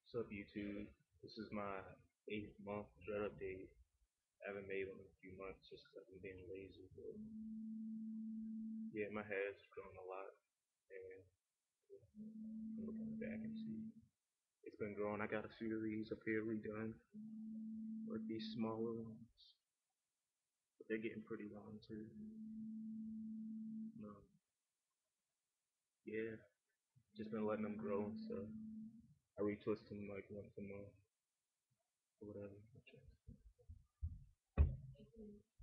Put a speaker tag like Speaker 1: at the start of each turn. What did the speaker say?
Speaker 1: What's up, YouTube? This is my 8th month dread update. I haven't made one in a few months just because I've been being lazy. But yeah, my hair's grown a lot, and I'm looking back and see it's been growing. I got a few of these up here redone, like these smaller ones, but they're getting pretty long too. Um, yeah, just been letting them grow and stuff. I retwist them like once a month or whatever.